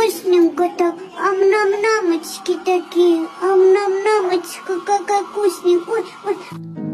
вкусненько так. Ам-нам-намочки такие. Ам-нам-намочка, какая вкусненькая. Ой, ой.